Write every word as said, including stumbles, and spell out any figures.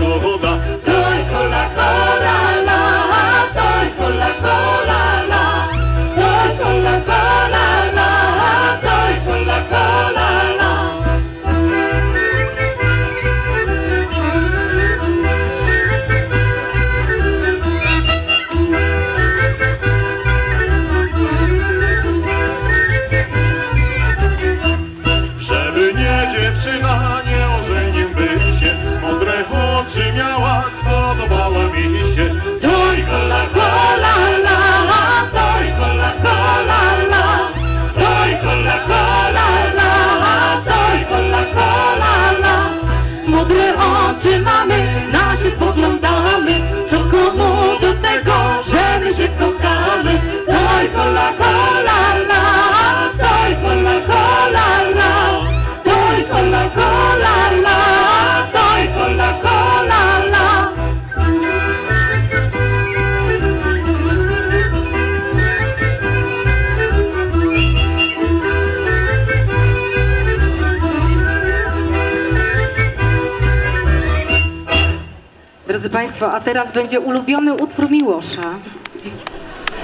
szkoda. Toj kola kola la, toj kola kola la, toj kola kola la, toj kola kola la. Żeby nie dziewczyna, nie ożeniłbym się, modre oczy miała, spodobała mi się. Toj kola kola la, toj kola kola la, toj kola kola la, toj kola kola la. Modre oczy mamy, na się spoglądamy, co komu do tego, że my się kochamy. Toj kola kola la, toj kola kola la, toj kola kola la, toj kola kola la. Drodzy Państwo, a teraz będzie ulubiony utwór Miłosza.